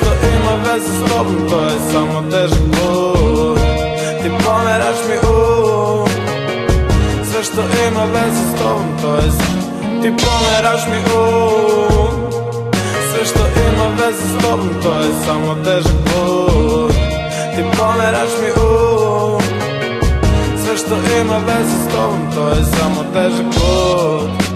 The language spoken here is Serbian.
ima veze s tobom, to je samo težak put. Ti pomeraš mi sve što ima veze s tobom, to je ti pomeraš mi sve što ima veze s tobom, to je samo težak put. Ti pomeraš mi sve što ima veze s tobom, to je samo težak put.